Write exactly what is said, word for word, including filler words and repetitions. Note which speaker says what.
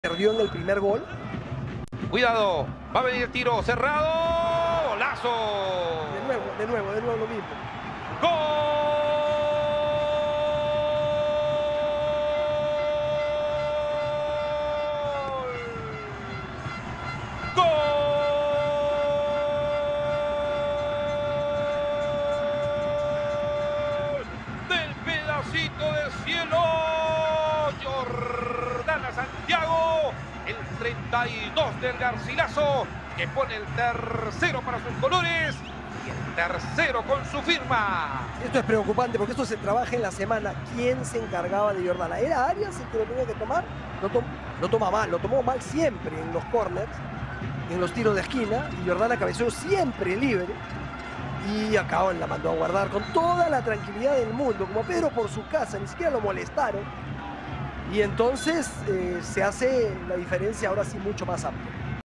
Speaker 1: perdió en el primer gol.
Speaker 2: Cuidado, va a venir el tiro cerrado. ¡Golazo!
Speaker 1: De nuevo, de nuevo, de nuevo lo mismo.
Speaker 2: ¡Gol! ¡Gol! Del pedacito de cielo, Jordana Santiago, el treinta y dos del Garcilaso, que pone el tercero para sus colores y el tercero con su firma.
Speaker 1: Esto es preocupante porque esto se trabaja en la semana. ¿Quién se encargaba de Jordana? ¿Era Arias el que lo tenía que tomar? Lo, to lo toma mal, lo tomó mal siempre en los corners, en los tiros de esquina, y Jordana cabeceó siempre libre. Y acá la mandó a guardar con toda la tranquilidad del mundo, como Pedro por su casa, ni siquiera lo molestaron. Y entonces eh, se hace la diferencia ahora sí mucho más amplia.